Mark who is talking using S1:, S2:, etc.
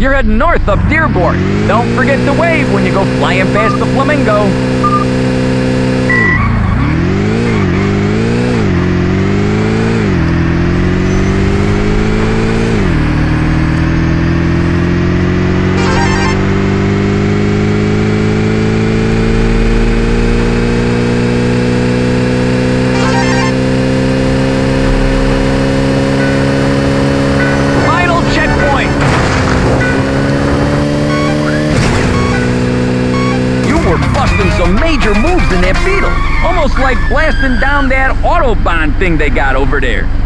S1: You're heading north up Dearborn. Don't forget to wave when you go flying past the Flamingo. Busting some major moves in that Beetle. Almost like blasting down that Autobahn thing they got over there.